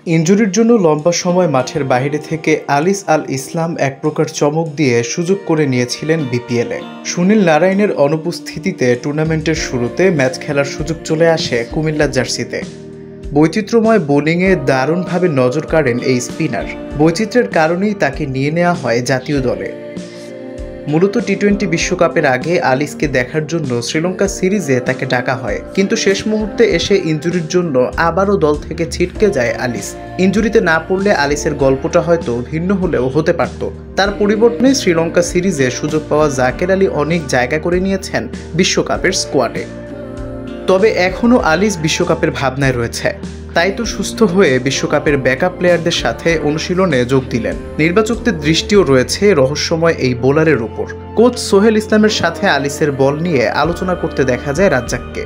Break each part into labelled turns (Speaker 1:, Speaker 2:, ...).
Speaker 1: ইনজুরির জন্য লম্বা সময় মাঠের বাইরে থেকে আলিস আল ইসলাম এক প্রকার চমক দিয়ে সুযোগ করে নিয়েছিলেন বিপিএলে। সুনীল নারায়ণের অনুপস্থিতিতে টুর্নামেন্টের শুরুতে ম্যাচ খেলার সুযোগ চলে আসে কুমিল্লার জার্সিতে। বৈচিত্র্যময় বোলিংয়ে দারুণভাবে নজর কাড়েন এই স্পিনার। বৈচিত্র্যের কারণেই তাকে নিয়ে নেওয়া হয় জাতীয় দলে। মূলত টি-20 বিশ্বকাপের আগে আলিসকে দেখার জন্য শ্রীলঙ্কা সিরিজে তাকে ডাকা হয়, কিন্তু শেষ মুহূর্তে এসে ইনজুরির জন্য আবারও দল থেকে ছিটকে যায় আলিস। ইনজুরিতে না পড়লে আলিসের গল্পটা হয়তো ভিন্ন হলেও হতে পারত। তার পরিবর্তনে শ্রীলঙ্কা সিরিজে সুযোগ পাওয়া জাকের আলী অনেক জায়গা করে নিয়েছেন বিশ্বকাপের স্কোয়াডে। তবে এখনও আলিস বিশ্বকাপের ভাবনায় রয়েছে, তাই তো সুস্থ হয়ে বিশ্বকাপের ব্যাকআপ প্লেয়ারদের সাথে অনুশীলনে যোগ দিলেন। নির্বাচকদের দৃষ্টিও রয়েছে রহস্যময় এই বোলারের উপর। কোচ সোহেল ইসলামের সাথে আলিসের বল নিয়ে আলোচনা করতে দেখা যায় রাজ্জাককে।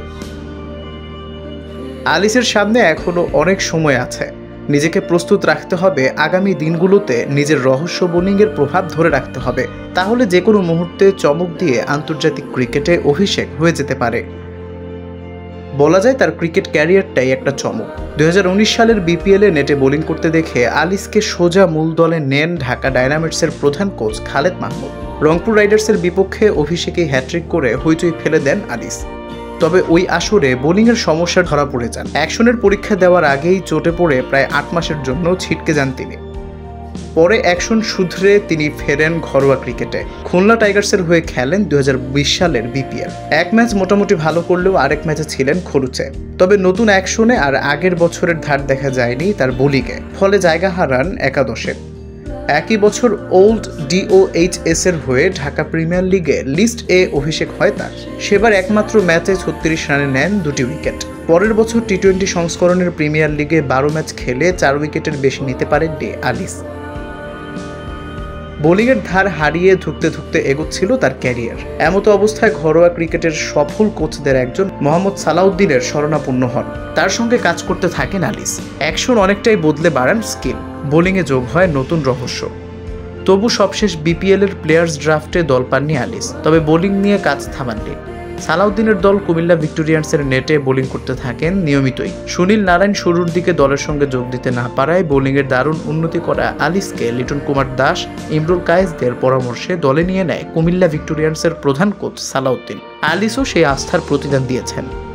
Speaker 1: আলিসের সামনে এখনও অনেক সময় আছে, নিজেকে প্রস্তুত রাখতে হবে। আগামী দিনগুলোতে নিজের রহস্য বোলিংয়ের প্রভাব ধরে রাখতে হবে, তাহলে যে কোনো মুহূর্তে চমক দিয়ে আন্তর্জাতিক ক্রিকেটে অভিষেক হয়ে যেতে পারে। বলা যায় তার ক্রিকেট ক্যারিয়ারটাই একটা চমক। 2019 সালের বিপিএলে নেটে বোলিং করতে দেখে আলিসকে সোজা মূল দলে নেন ঢাকা ডায়নামাইটসের প্রধান কোচ খালেদ মাহমুদ। রংপুর রাইডার্সের বিপক্ষে অভিষেকে হ্যাট্রিক করে হইচই ফেলে দেন আলিস। তবে ওই আসরে বোলিংয়ের সমস্যা ধরা পড়ে যান। অ্যাকশনের পরীক্ষা দেওয়ার আগেই চোটে পড়ে প্রায় 8 মাসের জন্য ছিটকে যান তিনি। পরে অ্যাকশন শুধরে তিনি ফেরেন ঘরোয়া ক্রিকেটে। খুলনা টাইগার্সের হয়ে খেলেন 2020 সালের বিপিএল। এক ম্যাচ মোটামুটি ভালো করলেও আরেক ম্যাচে ছিলেন খরুচে। তবে নতুন অ্যাকশনে আর আগের বছরের ধার দেখা যায়নি তার বোলিংয়ে, ফলে জায়গা হারান একাদশে। একই বছর ওল্ড ডিওএইচএস এর হয়ে ঢাকা প্রিমিয়ার লিগে লিস্ট এ অভিষেক হয় তার। সেবার একমাত্র ম্যাচে 36 রানে নেন 2টি উইকেট। পরের বছর টি-20 সংস্করণের প্রিমিয়ার লিগে 12 ম্যাচ খেলে 4 উইকেটের বেশি নিতে পারেননি আলিস। বোলিংয়ের ধার হারিয়ে ধুঁকতে ধুঁকতে এগোচ্ছিল তার ক্যারিয়ার। এমতো অবস্থায় ঘরোয়া ক্রিকেটের সফল কোচদের একজন মোহাম্মদ সালাউদ্দিনের শরণাপন্ন হন। তার সঙ্গে কাজ করতে থাকেন আলিস। অ্যাকশন অনেকটাই বদলে বাড়ান স্কিল, বোলিংয়ে যোগ হয় নতুন রহস্য। তবু সবশেষ বিপিএল এর প্লেয়ার্স ড্রাফটে দল পাননি আলিস, তবে বোলিং নিয়ে কাজ থামাননি। সালাউদ্দিনের দল কুমিল্লা ভিক্টোরিয়ান্সের নেটে বোলিং করতে থাকেন নিয়মিতই। সুনীল নারায়ণ শুরুর দিকে দলের সঙ্গে যোগ দিতে না পারায় বোলিংয়ের দারুণ উন্নতি করা আলিসকে লিটন কুমার দাস, ইমরুল কায়েসদের পরামর্শে দলে নিয়ে নেয় কুমিল্লা ভিক্টোরিয়ান্সের প্রধান কোচ সালাউদ্দিন। আলিসও সেই আস্থার প্রতিদান দিয়েছেন।